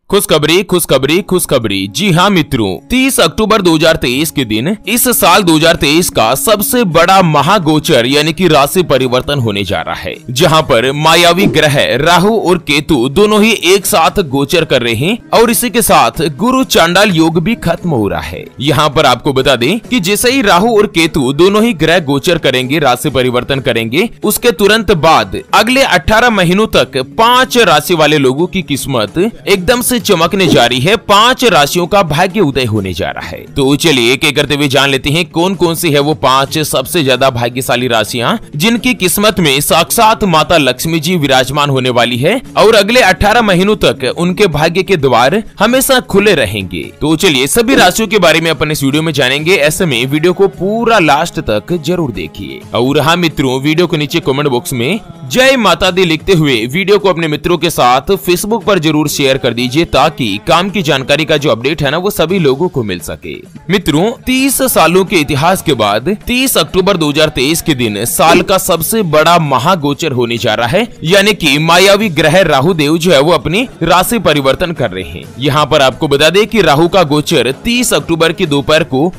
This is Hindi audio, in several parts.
खुशखबरी खुशखबरी खुशखबरी। जी हाँ मित्रों, 30 अक्टूबर 2023 के दिन इस साल 2023 का सबसे बड़ा महागोचर यानी कि राशि परिवर्तन होने जा रहा है, जहां पर मायावी ग्रह राहु और केतु दोनों ही एक साथ गोचर कर रहे हैं और इसी के साथ गुरु चांडाल योग भी खत्म हो रहा है। यहाँ पर आपको बता दें कि जैसे ही राहु और केतु दोनों ही ग्रह गोचर करेंगे, राशि परिवर्तन करेंगे, उसके तुरंत बाद अगले 18 महीनों तक 5 राशि वाले लोगों की किस्मत एकदम से चमकने जा रही है। 5 राशियों का भाग्य उदय होने जा रहा है। तो चलिए एक एक करते हुए जान लेते हैं कौन कौन सी है वो 5 सबसे ज्यादा भाग्यशाली राशियां जिनकी किस्मत में साक्षात माता लक्ष्मी जी विराजमान होने वाली है और अगले 18 महीनों तक उनके भाग्य के द्वार हमेशा खुले रहेंगे। तो चलिए सभी राशियों के बारे में अपन इस वीडियो में जानेंगे। ऐसे में वीडियो को पूरा लास्ट तक जरूर देखिए। और हाँ मित्रों, वीडियो के नीचे कमेंट बॉक्स में जय माता दी लिखते हुए वीडियो को अपने मित्रों के साथ फेसबुक पर जरूर शेयर कर दीजिए ताकि काम की जानकारी का जो अपडेट है ना वो सभी लोगों को मिल सके। मित्रों, 30 सालों के इतिहास के बाद 30 अक्टूबर 2023 के दिन साल का सबसे बड़ा महागोचर होने जा रहा है, यानी कि मायावी ग्रह राहु देव जो है वो अपनी राशि परिवर्तन कर रहे हैं। यहाँ पर आपको बता दें कि राहु का गोचर 30 अक्टूबर की दोपहर को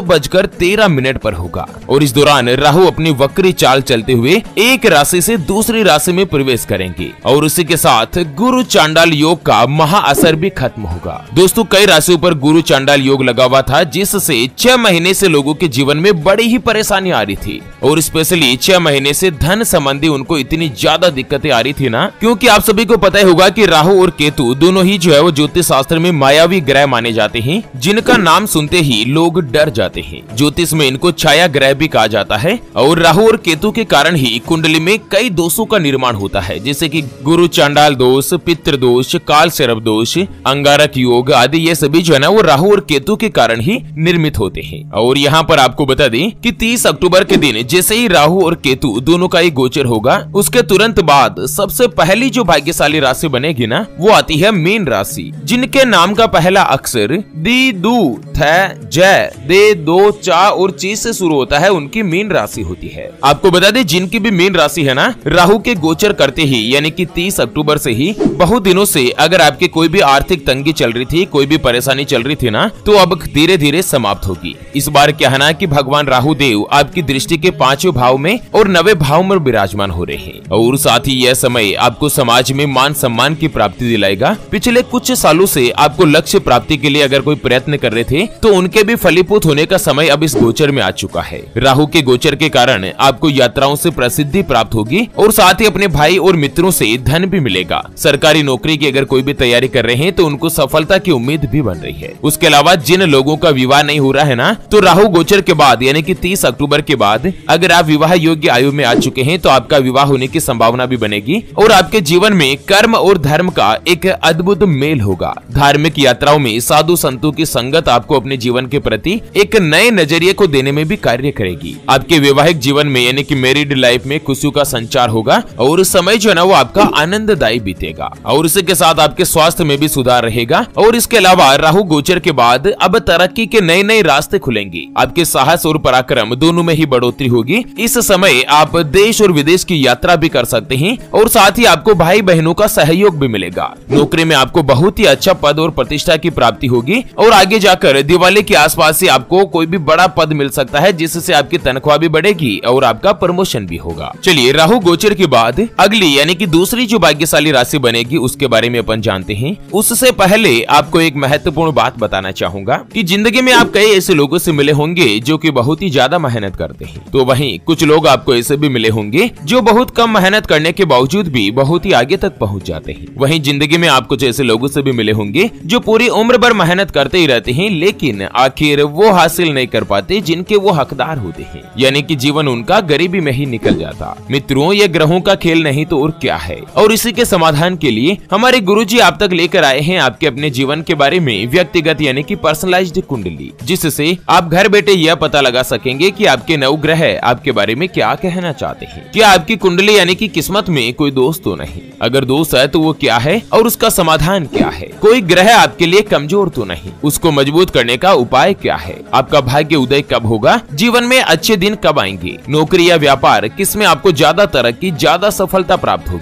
2:13 पर होगा और इस दौरान राहु अपनी वक्री चाल चलते हुए एक राशि से दूसरी राशि में प्रवेश करेंगे और उसी के साथ गुरु चांडाल योग का महा असर भी खत्म होगा। दोस्तों, कई राशियों पर गुरु चांडाल योग लगा हुआ था जिससे 6 महीने से लोगों के जीवन में बड़ी ही परेशानी आ रही थी और स्पेशली 6 महीने से धन संबंधी उनको इतनी ज्यादा दिक्कतें आ रही थी ना, क्योंकि आप सभी को पता ही होगा कि राहु और केतु दोनों ही जो है वो ज्योतिष शास्त्र में मायावी ग्रह माने जाते हैं, जिनका नाम सुनते ही लोग डर जाते हैं। ज्योतिष में इनको छाया ग्रह भी कहा जाता है और राहु और केतु के कारण ही कुंडली में कई दोषों का निर्माण होता है, जैसे कि गुरु चांडाल दोष, पितृ दोष, काल सर्प दोष, अंगारक योग आदि। ये सभी जो है ना वो राहु और केतु के कारण ही निर्मित होते हैं। और यहाँ पर आपको बता दें कि 30 अक्टूबर के दिन जैसे ही राहु और केतु दोनों का ही गोचर होगा, उसके तुरंत बाद सबसे पहली जो भाग्यशाली राशि बनेगी ना वो आती है मीन राशि, जिनके नाम का पहला अक्षर दी, दू, थ, जय, दे, दो, चा और ची से शुरू होता है, उनकी मीन राशि होती है। आपको बता दें जिनकी भी मीन राशि है ना, राहु के गोचर करते ही यानी कि 30 अक्टूबर से ही बहुत दिनों से अगर आपकी कोई भी आर्थिक तंगी चल रही थी, कोई भी परेशानी चल रही थी ना, तो अब धीरे धीरे समाप्त होगी। इस बार क्या है ना कि भगवान राहु देव आपकी दृष्टि के 5वें भाव में और 9वें भाव में विराजमान हो रहे हैं और साथ ही यह समय आपको समाज में मान सम्मान की प्राप्ति दिलाएगा। पिछले कुछ सालों से आपको लक्ष्य प्राप्ति के लिए अगर कोई प्रयत्न कर रहे थे तो उनके भी फलीभूत होने का समय अब इस गोचर में आ चुका है। राहु के गोचर के कारण आपको यात्राओं से प्रसिद्धि प्राप्त होगी और साथ ही अपने भाई और मित्रों से धन भी मिलेगा। सरकारी नौकरी की अगर कोई भी तैयारी कर रहे हैं तो उनको सफलता की उम्मीद भी बन रही है। उसके अलावा जिन लोगों का विवाह नहीं हो रहा है ना, तो राहु गोचर के बाद यानी कि 30 अक्टूबर के बाद अगर आप विवाह योग्य आयु में आ चुके हैं तो आपका विवाह होने की संभावना भी बनेगी और आपके जीवन में कर्म और धर्म का एक अद्भुत मेल होगा। धार्मिक यात्राओं में साधु संतों की संगत आपको अपने जीवन के प्रति एक नए नजरिए को देने में भी कार्य करेगी। आपके वैवाहिक जीवन में यानी कि मैरिड लाइफ में खुशियों का संचार होगा और समय जो है ना वो आपका आनंददायी बीतेगा और इसी के साथ आपके स्वास्थ्य में भी सुधार रहेगा। और इसके अलावा राहु गोचर के बाद अब तरक्की के नए नए रास्ते खुलेंगे। आपके साहस और पराक्रम दोनों में ही बढ़ोतरी होगी। इस समय आप देश और विदेश की यात्रा भी कर सकते हैं और साथ ही आपको भाई बहनों का सहयोग भी मिलेगा। नौकरी में आपको बहुत ही अच्छा पद और प्रतिष्ठा की प्राप्ति होगी और आगे जाकर दिवाली के आसपास से आपको कोई भी बड़ा पद मिल सकता है, जिससे आपकी तनख्वाह भी बढ़ेगी और आपका प्रमोशन भी होगा। चलिए राहु गोचर के बाद अगली यानी कि दूसरी जो भाग्यशाली राशि बनेगी उसके बारे में अपन जानते हैं। उससे पहले आपको एक महत्वपूर्ण बात बताना चाहूंगा कि जिंदगी में आप कई ऐसे लोगों से मिले होंगे जो कि बहुत ही ज्यादा मेहनत करते हैं, तो वहीं कुछ लोग आपको ऐसे भी मिले होंगे जो बहुत कम मेहनत करने के बावजूद भी बहुत ही आगे तक पहुंच जाते हैं। वहीं जिंदगी में आप कुछ ऐसे लोगों से भी मिले होंगे जो पूरी उम्र भर मेहनत करते ही रहते हैं लेकिन आखिर वो हासिल नहीं कर पाते जिनके वो हकदार होते हैं, यानी कि जीवन उनका गरीबी में ही निकल जाता। मित्रों, ये ग्रहों का खेल नहीं तो और क्या है। और इसी के समाधान के लिए हमारे गुरुजी आप तक लेकर आए हैं आपके अपने जीवन के बारे में व्यक्तिगत यानी कि पर्सनलाइज्ड कुंडली, जिससे आप घर बैठे यह पता लगा सकेंगे कि आपके नवग्रह आपके बारे में क्या कहना चाहते हैं। क्या आपकी कुंडली यानी कि किस्मत में कोई दोष तो नहीं, अगर दोष है तो वो क्या है और उसका समाधान क्या है। कोई ग्रह आपके लिए कमजोर तो नहीं, उसको मजबूत करने का उपाय क्या है। आपका भाग्य उदय कब होगा, जीवन में अच्छे दिन कब आएंगे, नौकरी या व्यापार किसमें आपको ज्यादा तरक्की ज्यादा सफलता प्राप्त होगी।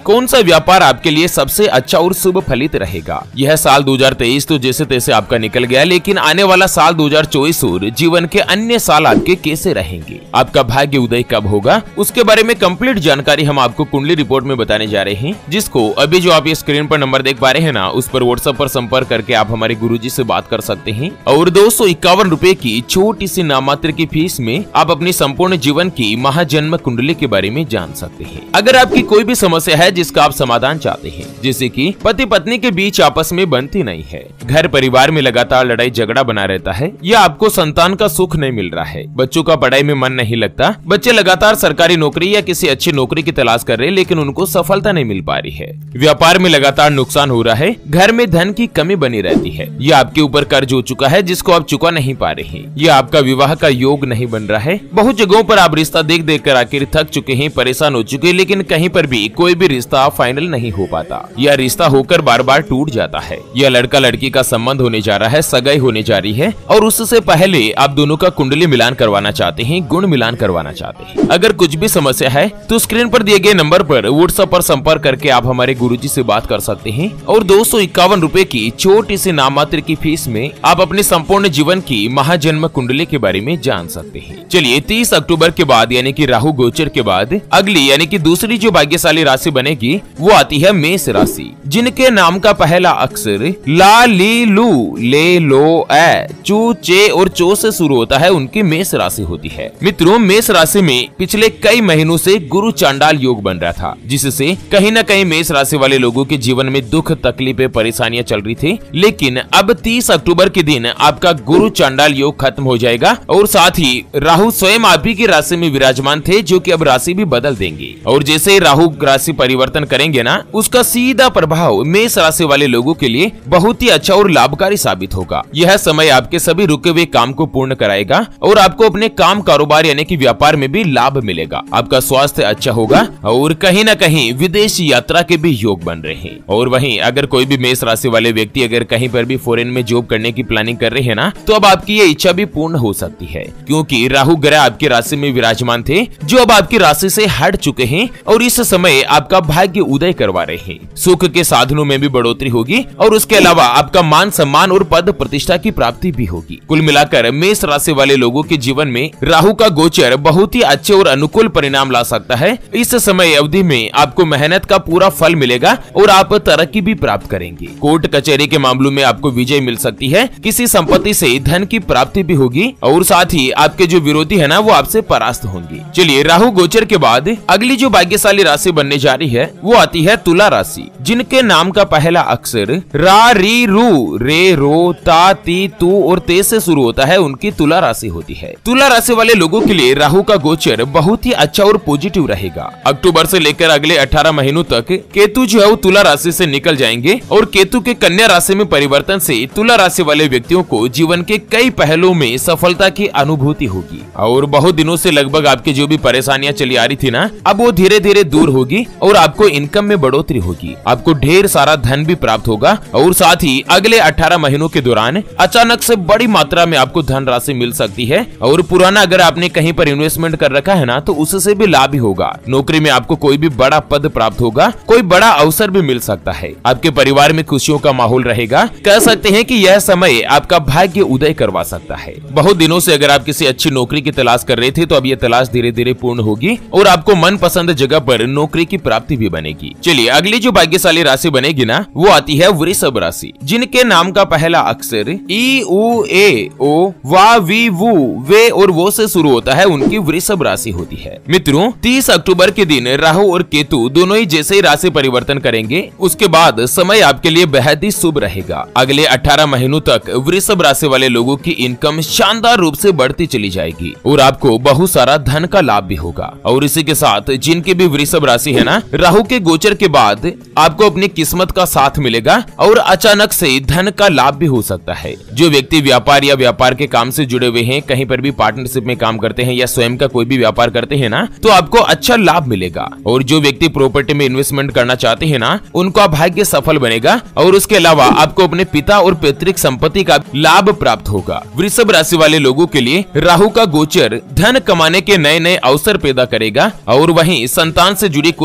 कौन सा व्यापार आपके लिए सबसे अच्छा और शुभ फलित रहेगा। यह साल 2023 तो जैसे तैसे आपका निकल गया, लेकिन आने वाला साल 2024 और जीवन के अन्य साल आपके कैसे रहेंगे, आपका भाग्य उदय कब होगा, उसके बारे में कंप्लीट जानकारी हम आपको कुंडली रिपोर्ट में बताने जा रहे हैं, जिसको अभी जो आप ये स्क्रीन पर नंबर देख पा रहे हैं ना, उस पर व्हाट्सएप पर संपर्क करके आप हमारे गुरुजी से बात कर सकते हैं और 251 रुपए की छोटी सी नामात्र की फीस में आप अपनी संपूर्ण जीवन की महाजन्म कुंडली के बारे में जान सकते हैं। अगर आपकी कोई भी समस्या है जिसका आप समाधान चाहते हैं, जैसे कि पति पत्नी के बीच आपस में बनती नहीं है, घर परिवार में लगातार लड़ाई झगड़ा बना रहता है, या आपको संतान का सुख नहीं मिल रहा है, बच्चों का पढ़ाई में मन नहीं लगता, बच्चे लगातार सरकारी नौकरी या किसी अच्छी नौकरी की तलाश कर रहे हैं लेकिन उनको सफलता नहीं मिल पा रही है, व्यापार में लगातार नुकसान हो रहा है, घर में धन की कमी बनी रहती है, या आपके ऊपर कर्ज हो चुका है जिसको आप चुका नहीं पा रहे हैं, या आपका विवाह का योग नहीं बन रहा है, बहुत जगहों पर आप रिश्ता देख देख कर आखिर थक चुके हैं, परेशान हो चुके हैं, लेकिन कहीं पर भी कोई भी रिश्ता फाइनल नहीं हो पाता, या रिश्ता होकर बार बार टूट जाता है, या लड़का लड़की का संबंध होने जा रहा है, सगाई होने जा रही है और उससे पहले आप दोनों का कुंडली मिलान करवाना चाहते हैं, गुण मिलान करवाना चाहते हैं। अगर कुछ भी समस्या है तो स्क्रीन पर दिए गए नंबर पर व्हाट्सएप पर संपर्क करके आप हमारे गुरुजी से बात कर सकते हैं और 251 रुपए की छोटी सी नाममात्र की फीस में आप अपने संपूर्ण जीवन की महाजन्म कुंडली के बारे में जान सकते हैं। चलिए 30 अक्टूबर के बाद यानी कि राहु गोचर के बाद अगली यानी कि दूसरी जो भाग्यशाली राशि बनेगी वो आती है मेष राशि, जिनके नाम का पहला अक्षर ला ली लू ले लो ए चू चे और चो से शुरू होता है, उनकी मेष राशि होती है। मित्रों, मेष राशि में पिछले कई महीनों से गुरु चांडाल योग बन रहा था, जिससे कहीं न कहीं मेष राशि वाले लोगों के जीवन में दुख तकलीफें परेशानियां चल रही थी, लेकिन अब 30 अक्टूबर के दिन आपका गुरु चांडाल योग खत्म हो जाएगा और साथ ही राहु स्वयं आप ही की राशि में विराजमान थे, जो कि अब राशि भी बदल देंगे और जैसे राहु राशि परिवर्तन करेंगे ना, उसका सीधा प्रभाव मेष राशि वाले लोगों के लिए बहुत ही अच्छा और लाभकारी साबित होगा। यह समय आपके सभी रुके हुए काम को पूर्ण कराएगा और आपको अपने काम कारोबार यानी कि व्यापार में भी लाभ मिलेगा, आपका स्वास्थ्य अच्छा होगा और कहीं न कहीं विदेश यात्रा के भी योग बन रहे हैं। और वहीं अगर कोई भी मेष राशि वाले व्यक्ति अगर कहीं पर भी फॉरेन में जॉब करने की प्लानिंग कर रहे हैं ना, तो अब आपकी ये इच्छा भी पूर्ण हो सकती है, क्योंकि राहु ग्रह आपकी राशि में विराजमान थे, जो अब आपकी राशि से हट चुके हैं और इस समय आपका भाग्य उदय करवा रहे हैं। सुख के साधनों में भी बढ़ोतरी होगी और उसके अलावा आपका मान सम्मान और पद प्रतिष्ठा की प्राप्ति भी होगी। कुल मिलाकर मेष राशि वाले लोगों के जीवन में राहु का गोचर बहुत ही अच्छे और अनुकूल परिणाम ला सकता है। इस समय अवधि में आपको मेहनत का पूरा फल मिलेगा और आप तरक्की भी प्राप्त करेंगे। कोर्ट कचहरी के मामलों में आपको विजय मिल सकती है, किसी संपत्ति से धन की प्राप्ति भी होगी और साथ ही आपके जो विरोधी है ना, वो आपसे परास्त होंगे। चलिए, राहु गोचर के बाद अगली जो भाग्यशाली राशि बनने जा रही है वो आती है तुला राशि, जिनके नाम का पहला अक्षर रा री रू रे रो ता ती तू और ते से शुरू होता है, उनकी तुला राशि होती है। तुला राशि वाले लोगों के लिए राहु का गोचर बहुत ही अच्छा और पॉजिटिव रहेगा। अक्टूबर से लेकर अगले 18 महीनों तक केतु जो है वो तुला राशि से निकल जाएंगे और केतु के कन्या राशि में परिवर्तन से तुला राशि वाले व्यक्तियों को जीवन के कई पहलुओं में सफलता की अनुभूति होगी और बहुत दिनों से लगभग आपकी जो भी परेशानियां चली आ रही थी ना, अब वो धीरे धीरे दूर होगी और आपको इनकम में बढ़ोतरी होगी, आपको ढेर सारा धन भी प्राप्त होगा और साथ ही अगले 18 महीनों के दौरान अचानक से बड़ी मात्रा में आपको धन राशि मिल सकती है और पुराना अगर आपने कहीं पर इन्वेस्टमेंट कर रखा है ना, तो उससे भी लाभ ही होगा। नौकरी में आपको कोई भी बड़ा पद प्राप्त होगा, कोई बड़ा अवसर भी मिल सकता है, आपके परिवार में खुशियों का माहौल रहेगा। कह सकते हैं कि यह समय आपका भाग्य उदय करवा सकता है। बहुत दिनों से अगर आप किसी अच्छी नौकरी की तलाश कर रहे थे, तो अब यह तलाश धीरे धीरे पूर्ण होगी और आपको मनपसंद जगह पर नौकरी की प्राप्ति भी बनेगी। चलिए, अगली जो भाग्यशाली राशि बनेगी ना, वो आती है वृषभ राशि, जिनके नाम का पहला अक्षर ई उ ए ओ वा वी वू वे और वो से शुरू होता है, उनकी वृषभ राशि होती है। मित्रों, 30 अक्टूबर के दिन राहु और केतु दोनों ही जैसे ही राशि परिवर्तन करेंगे, उसके बाद समय आपके लिए बेहद ही शुभ रहेगा। अगले 18 महीनों तक वृषभ राशि वाले लोगों की इनकम शानदार रूप से बढ़ती चली जाएगी और आपको बहुत सारा धन का लाभ भी होगा। और इसी के साथ जिनकी भी वृषभ राशि है ना, राहु के गोचर के बाद आपको अपनी किस्मत का साथ मिलेगा और अचानक से धन का लाभ भी हो सकता है। जो व्यक्ति व्यापार या व्यापार के काम से जुड़े हुए हैं, कहीं पर भी पार्टनरशिप में काम करते हैं या स्वयं का कोई भी व्यापार करते हैं ना, तो आपको अच्छा लाभ मिलेगा। और जो व्यक्ति प्रॉपर्टी में इन्वेस्टमेंट करना चाहते हैं ना, उनका भाग्य सफल बनेगा और उसके अलावा आपको अपने पिता और पैतृक संपत्ति का लाभ प्राप्त होगा। वृषभ राशि वाले लोगों के लिए राहु का गोचर धन कमाने के नए नए अवसर पैदा करेगा और वहीं संतान से जुड़ी कोई भी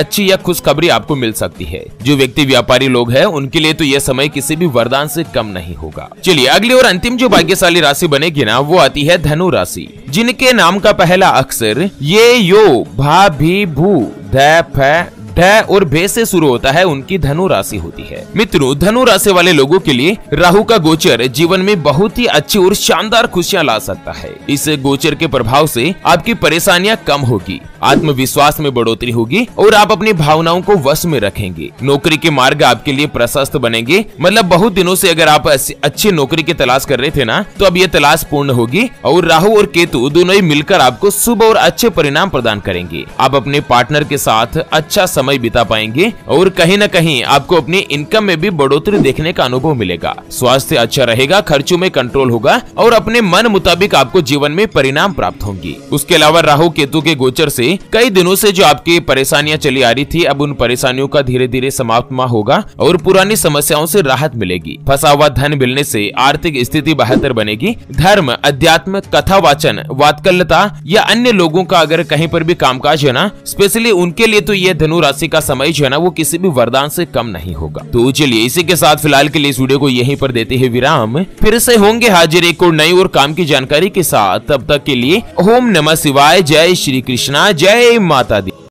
अच्छी या खुशखबरी आपको मिल सकती है। जो व्यक्ति व्यापारी लोग हैं उनके लिए तो यह समय किसी भी वरदान से कम नहीं होगा। चलिए अगली और अंतिम जो भाग्यशाली राशि बनेगी ना, वो आती है धनु राशि, जिनके नाम का पहला अक्षर ये यो भा भी भू ध फ ढ और भे से शुरू होता है, उनकी धनु राशि होती है। मित्रों, धनु राशि वाले लोगों के लिए राहु का गोचर जीवन में बहुत ही अच्छी और शानदार खुशियां ला सकता है। इस गोचर के प्रभाव से आपकी परेशानियां कम होगी, आत्मविश्वास में बढ़ोतरी होगी और आप अपनी भावनाओं को वश में रखेंगे। नौकरी के मार्ग आपके लिए प्रशस्त बनेंगे। मतलब बहुत दिनों से अगर आप अच्छी नौकरी की तलाश कर रहे थे ना, तो अब ये तलाश पूर्ण होगी और राहु और केतु दोनों ही मिलकर आपको शुभ और अच्छे परिणाम प्रदान करेंगे। आप अपने पार्टनर के साथ अच्छा समय बिता पाएंगे और कहीं न कहीं आपको अपनी इनकम में भी बढ़ोतरी देखने का अनुभव मिलेगा। स्वास्थ्य अच्छा रहेगा, खर्चों में कंट्रोल होगा और अपने मन मुताबिक आपको जीवन में परिणाम प्राप्त होंगे। उसके अलावा राहु केतु के गोचर से कई दिनों से जो आपकी परेशानियां चली आ रही थी, अब उन परेशानियों का धीरे धीरे समाप्त होगा और पुरानी समस्याओं से राहत मिलेगी। फंसा हुआ धन मिलने से आर्थिक स्थिति बेहतर बनेगी। धर्म, अध्यात्म, कथा वाचन, वात्कल्यता या अन्य लोगों का अगर कहीं पर भी कामकाज है ना, स्पेशली उनके लिए तो ये धनु राशि का समय जो है ना, वो किसी भी वरदान से कम नहीं होगा। तो चलिए इसी के साथ फिलहाल के लिए इस वीडियो को यहीं पर देते हैं विराम। फिर से होंगे हाजिर एक और नई और काम की जानकारी के साथ। तब तक के लिए ओम नमः शिवाय, जय श्री कृष्णा, जय माता दी।